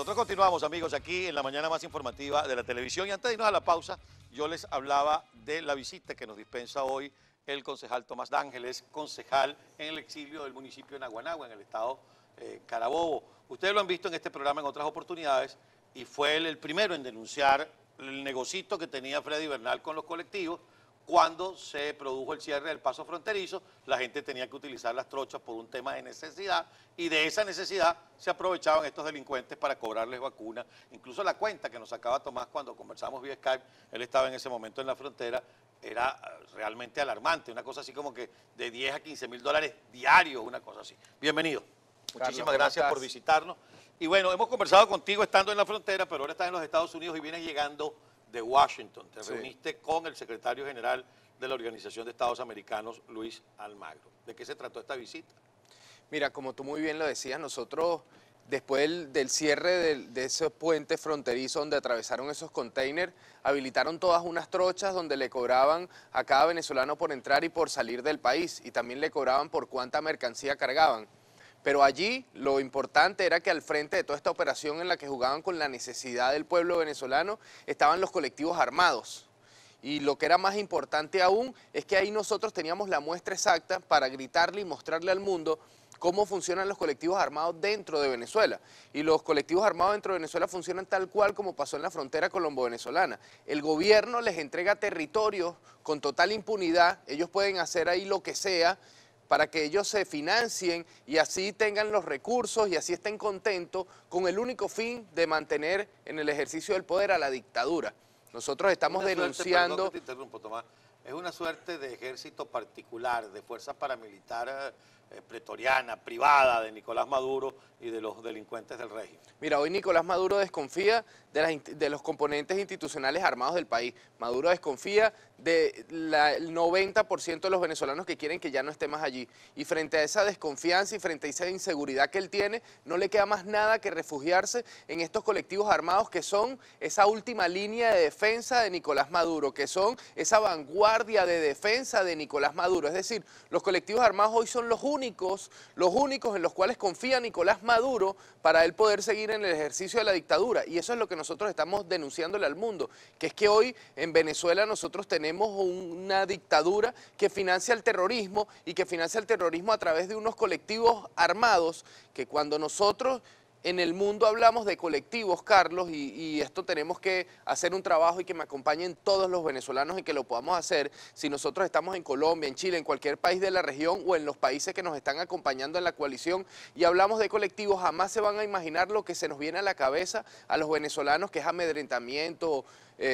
Nosotros continuamos, amigos, aquí en la mañana más informativa de la televisión. Y antes de irnos a la pausa, yo les hablaba de la visita que nos dispensa hoy el concejal Tomás D'Ángeles, concejal en el exilio del municipio de Naguanagua, en el estado Carabobo. Ustedes lo han visto en este programa en otras oportunidades y fue él el primero en denunciar el negocito que tenía Freddy Bernal con los colectivos. Cuando se produjo el cierre del paso fronterizo, la gente tenía que utilizar las trochas por un tema de necesidad y de esa necesidad se aprovechaban estos delincuentes para cobrarles vacunas. Incluso la cuenta que nos sacaba Tomás cuando conversamos vía Skype, él estaba en ese momento en la frontera, era realmente alarmante, una cosa así como que de 10 a 15 mil dólares diarios, una cosa así. Bienvenido. Muchísimas gracias por visitarnos. Y bueno, hemos conversado contigo estando en la frontera, pero ahora estás en los Estados Unidos y vienes llegando de Washington. Te reuniste con el secretario general de la Organización de Estados Americanos, Luis Almagro. ¿De qué se trató esta visita? Mira, como tú muy bien lo decías, nosotros después del cierre de ese puente fronterizo donde atravesaron esos containers, habilitaron todas unas trochas donde le cobraban a cada venezolano por entrar y por salir del país, y también le cobraban por cuánta mercancía cargaban. Pero allí lo importante era que al frente de toda esta operación en la que jugaban con la necesidad del pueblo venezolano estaban los colectivos armados. Y lo que era más importante aún es que ahí nosotros teníamos la muestra exacta para gritarle y mostrarle al mundo cómo funcionan los colectivos armados dentro de Venezuela. Y los colectivos armados dentro de Venezuela funcionan tal cual como pasó en la frontera colombo-venezolana. El gobierno les entrega territorios con total impunidad, ellos pueden hacer ahí lo que sea, para que ellos se financien y así tengan los recursos y así estén contentos con el único fin de mantener en el ejercicio del poder a la dictadura. Nosotros estamos denunciando... Perdón que te interrumpo, Tomás. Es una suerte de ejército particular, de fuerza paramilitar pretoriana, privada de Nicolás Maduro y de los delincuentes del régimen. Mira, hoy Nicolás Maduro desconfía de los componentes institucionales armados del país. Maduro desconfía del 90% de los venezolanos que quieren que ya no esté más allí. Y frente a esa desconfianza y frente a esa inseguridad que él tiene, no le queda más nada que refugiarse en estos colectivos armados que son esa última línea de defensa de Nicolás Maduro, que son esa vanguardia de defensa de Nicolás Maduro. Es decir, los colectivos armados hoy son los únicos en los cuales confía Nicolás Maduro para él poder seguir en el ejercicio de la dictadura. Y eso es lo que nosotros estamos denunciándole al mundo, que es que hoy en Venezuela nosotros tenemos una dictadura que financia el terrorismo y que financia el terrorismo a través de unos colectivos armados que cuando nosotros en el mundo hablamos de colectivos, Carlos, y esto tenemos que hacer un trabajo y que me acompañen todos los venezolanos y que lo podamos hacer si nosotros estamos en Colombia, en Chile, en cualquier país de la región o en los países que nos están acompañando en la coalición y hablamos de colectivos, jamás se van a imaginar lo que se nos viene a la cabeza a los venezolanos, que es amedrentamiento,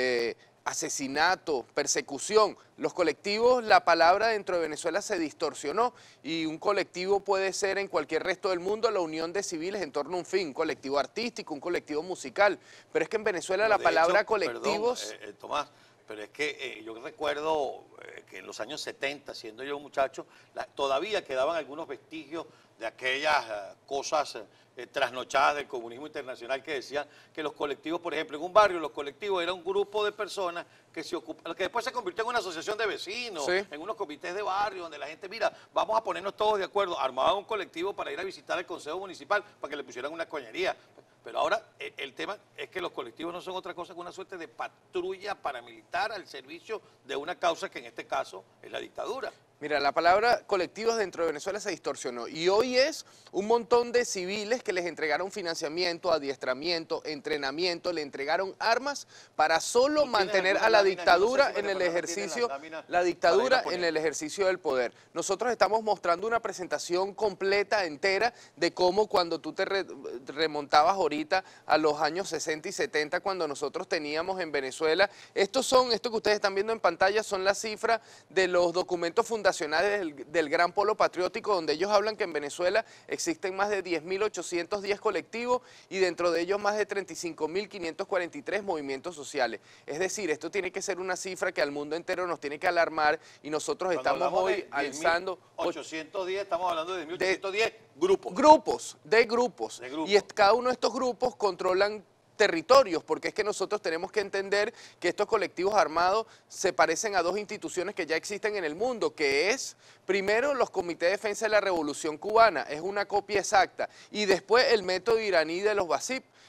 asesinato, persecución. Los colectivos, la palabra dentro de Venezuela se distorsionó y un colectivo puede ser en cualquier resto del mundo la unión de civiles en torno a un fin, un colectivo artístico, un colectivo musical, pero es que en Venezuela la palabra colectivos... Perdón, Tomás, pero es que yo recuerdo que en los años 70, siendo yo un muchacho, todavía quedaban algunos vestigios de aquellas cosas trasnochadas del comunismo internacional que decían que los colectivos, por ejemplo, en un barrio los colectivos eran un grupo de personas que se ocupan, que después se convirtió en una asociación de vecinos, sí, en unos comités de barrio donde la gente, mira, vamos a ponernos todos de acuerdo, armaban un colectivo para ir a visitar el Consejo Municipal para que le pusieran una coñería. Pero ahora el tema es que los colectivos no son otra cosa que una suerte de patrulla paramilitar al servicio de una causa que en este caso es la dictadura. Mira, la palabra colectivos dentro de Venezuela se distorsionó y hoy es un montón de civiles que les entregaron financiamiento, adiestramiento, entrenamiento, le entregaron armas para solo mantener a la dictadura en el ejercicio, en el ejercicio del poder. Nosotros estamos mostrando una presentación completa, entera, de cómo cuando tú te remontabas ahorita a los años 60 y 70, cuando nosotros teníamos en Venezuela, esto que ustedes están viendo en pantalla son las cifras de los documentos fundacionales del Gran Polo Patriótico, donde ellos hablan que en Venezuela existen más de 10.810 colectivos y dentro de ellos más de 35.543 movimientos sociales. Es decir, esto tiene que ser una cifra que al mundo entero nos tiene que alarmar y nosotros estamos hoy alzando... 810, estamos hablando de 10.810 grupos. Grupos. Y cada uno de estos grupos controlan territorios, porque es que nosotros tenemos que entender que estos colectivos armados se parecen a dos instituciones que ya existen en el mundo, que es, primero, los Comités de Defensa de la Revolución Cubana, es una copia exacta, y después el método iraní de los BASIP.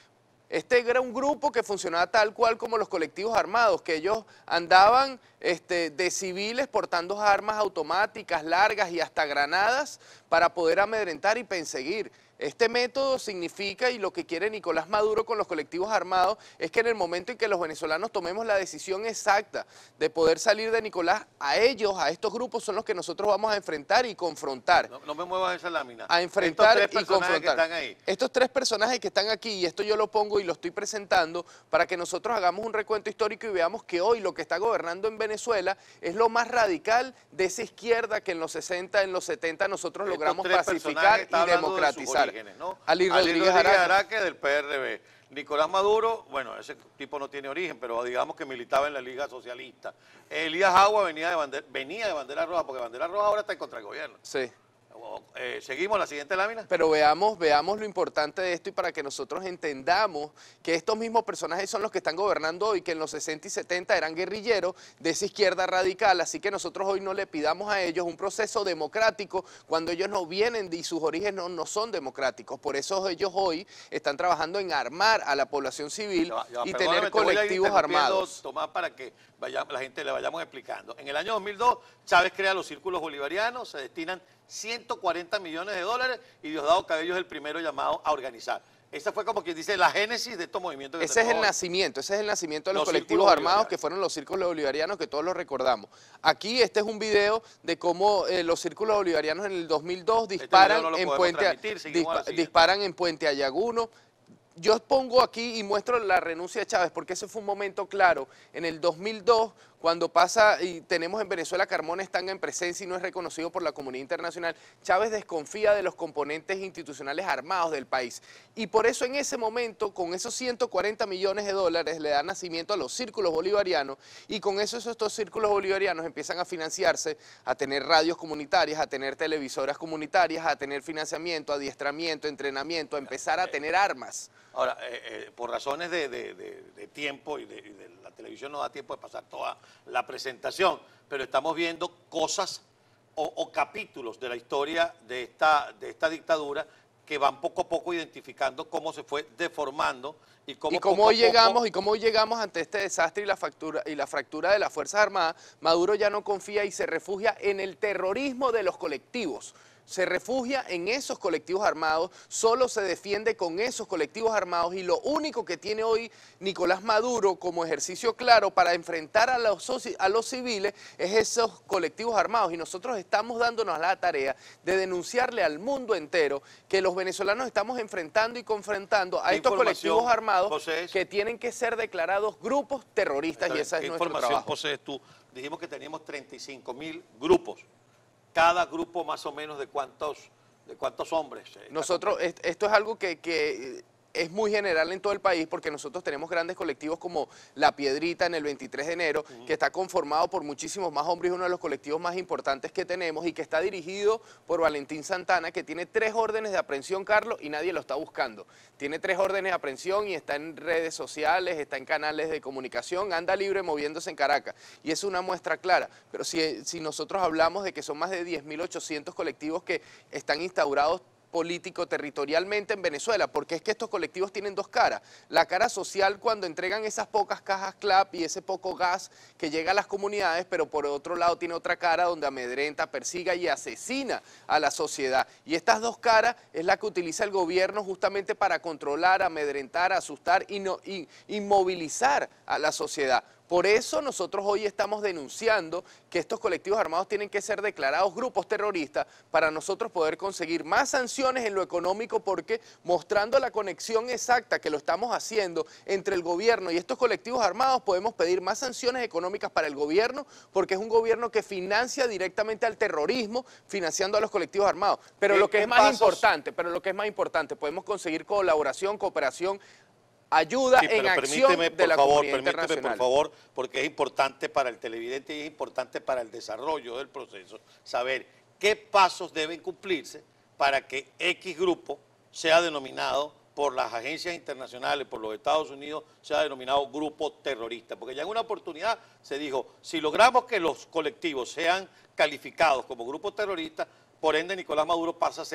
Este era un grupo que funcionaba tal cual como los colectivos armados, que ellos andaban de civiles portando armas automáticas, largas y hasta granadas para poder amedrentar y perseguir. Este método significa, y lo que quiere Nicolás Maduro con los colectivos armados, es que en el momento en que los venezolanos tomemos la decisión exacta de poder salir de Nicolás, a ellos, a estos grupos, son los que nosotros vamos a enfrentar y confrontar. No me muevas esa lámina. A enfrentar Estos tres y confrontar. personajes que están ahí. Estos tres personajes que están aquí, y esto yo lo pongo y lo estoy presentando para que nosotros hagamos un recuento histórico y veamos que hoy lo que está gobernando en Venezuela es lo más radical de esa izquierda que en los 60, en los 70 nosotros logramos pacificar y democratizar. ¿No? Ali Rodríguez Araque del PRB. Nicolás Maduro, bueno, ese tipo no tiene origen, pero digamos que militaba en la Liga Socialista. Elías Agua venía de Bandera Roja, porque Bandera Roja ahora está en contra del gobierno. Sí. Seguimos la siguiente lámina. Pero veamos lo importante de esto y para que nosotros entendamos que estos mismos personajes son los que están gobernando hoy, que en los 60 y 70 eran guerrilleros de esa izquierda radical, así que nosotros hoy no le pidamos a ellos un proceso democrático cuando ellos no vienen y sus orígenes no son democráticos. Por eso ellos hoy están trabajando en armar a la población civil y tener colectivos armados. Tomás, para que la gente le vayamos explicando. En el año 2002, Chávez crea los círculos bolivarianos, se destinan 140 millones de dólares y Diosdado Cabello es el primero llamado a organizar. Esa fue como quien dice la génesis de estos movimientos. Ese es el nacimiento de los colectivos armados que fueron los círculos bolivarianos que todos los recordamos. Aquí este es un video de cómo los círculos bolivarianos en el 2002 disparan en Puente Ayaguno. Yo pongo aquí y muestro la renuncia de Chávez porque ese fue un momento claro. En el 2002, cuando pasa y tenemos en Venezuela Carmona Estanga en presencia y no es reconocido por la comunidad internacional, Chávez desconfía de los componentes institucionales armados del país. Y por eso en ese momento, con esos 140 millones de dólares, le da nacimiento a los círculos bolivarianos y con eso estos círculos bolivarianos empiezan a financiarse, a tener radios comunitarias, a tener televisoras comunitarias, a tener financiamiento, adiestramiento, entrenamiento, a empezar a tener armas. Ahora, por razones de tiempo y de la televisión no da tiempo de pasar toda la presentación, pero estamos viendo cosas o capítulos de la historia de esta dictadura que van poco a poco identificando cómo se fue deformando y cómo hoy llegamos ante este desastre y la fractura de las Fuerzas Armadas. Maduro ya no confía y se refugia en el terrorismo de los colectivos. Se refugia en esos colectivos armados, solo se defiende con esos colectivos armados y lo único que tiene hoy Nicolás Maduro como ejercicio claro para enfrentar a los civiles es esos colectivos armados y nosotros estamos dándonos la tarea de denunciarle al mundo entero que los venezolanos estamos enfrentando y confrontando a estos colectivos armados que tienen que ser declarados grupos terroristas y esa es nuestro trabajo. ¿Qué información posees tú? Dijimos que teníamos 35.000 grupos. Cada grupo más o menos de cuántos hombres. Nosotros, esto es algo que es muy general en todo el país porque nosotros tenemos grandes colectivos como La Piedrita en el 23 de enero, que está conformado por muchísimos más hombres, uno de los colectivos más importantes que tenemos y que está dirigido por Valentín Santana, que tiene 3 órdenes de aprehensión, Carlos, y nadie lo está buscando. Tiene 3 órdenes de aprehensión y está en redes sociales, está en canales de comunicación, anda libre moviéndose en Caracas. Y es una muestra clara. Pero si nosotros hablamos de que son más de 10.800 colectivos que están instaurados político-territorialmente en Venezuela, porque es que estos colectivos tienen 2 caras. La cara social cuando entregan esas pocas cajas CLAP y ese poco gas que llega a las comunidades, pero por otro lado tiene otra cara donde amedrenta, persiga y asesina a la sociedad. Y estas 2 caras es la que utiliza el gobierno justamente para controlar, amedrentar, asustar y inmovilizar a la sociedad. Por eso nosotros hoy estamos denunciando que estos colectivos armados tienen que ser declarados grupos terroristas para nosotros poder conseguir más sanciones en lo económico porque mostrando la conexión exacta que lo estamos haciendo entre el gobierno y estos colectivos armados podemos pedir más sanciones económicas para el gobierno porque es un gobierno que financia directamente al terrorismo financiando a los colectivos armados. Pero lo que es más importante, podemos conseguir colaboración, cooperación, ayuda en acción de la comunidad internacional. Permíteme, por favor, porque es importante para el televidente y es importante para el desarrollo del proceso saber qué pasos deben cumplirse para que X grupo sea denominado por las agencias internacionales, por los Estados Unidos, sea denominado grupo terrorista. Porque ya en una oportunidad se dijo, si logramos que los colectivos sean calificados como grupos terroristas, por ende Nicolás Maduro pasa a ser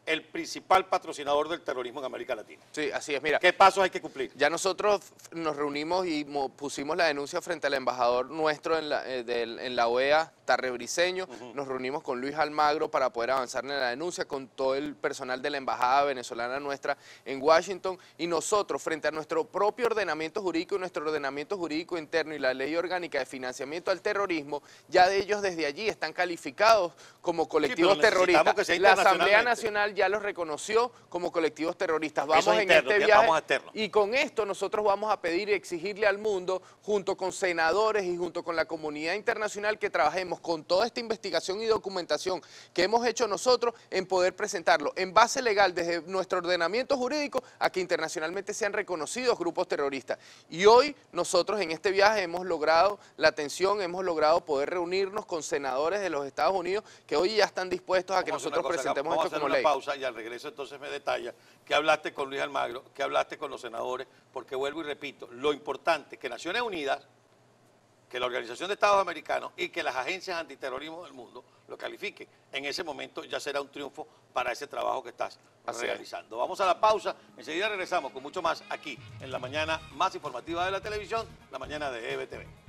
el principal patrocinador del terrorismo en América Latina. Sí, así es, mira. ¿Qué pasos hay que cumplir? Ya nosotros nos reunimos y pusimos la denuncia frente al embajador nuestro en la OEA, Tarre Briceño. Nos reunimos con Luis Almagro para poder avanzar en la denuncia, con todo el personal de la embajada venezolana nuestra en Washington. Y nosotros, frente a nuestro propio ordenamiento jurídico y nuestro ordenamiento jurídico interno y la ley orgánica de financiamiento al terrorismo, ya de ellos desde allí están calificados como colectivos terroristas. Que sea la Asamblea internacionalmente. Nacional ya los reconoció como colectivos terroristas. Vamos Eso es en interno, este viaje vamos a externo. y con esto nosotros vamos a pedir y exigirle al mundo, junto con senadores y junto con la comunidad internacional, que trabajemos con toda esta investigación y documentación que hemos hecho nosotros en poder presentarlo en base legal desde nuestro ordenamiento jurídico a que internacionalmente sean reconocidos grupos terroristas. Y hoy nosotros en este viaje hemos logrado la atención, hemos logrado poder reunirnos con senadores de los Estados Unidos que hoy ya están dispuestos a que Vamos a hacer nosotros una cosa, presentemos vamos esto a hacer como una ley. pausa y al regreso entonces me detalla que hablaste con Luis Almagro, que hablaste con los senadores, porque vuelvo y repito, lo importante es que Naciones Unidas, que la Organización de Estados Americanos y que las agencias antiterrorismo del mundo lo califiquen. En ese momento ya será un triunfo para ese trabajo que estás realizando. Vamos a la pausa, enseguida regresamos con mucho más aquí en la mañana más informativa de la televisión, la mañana de EBTV.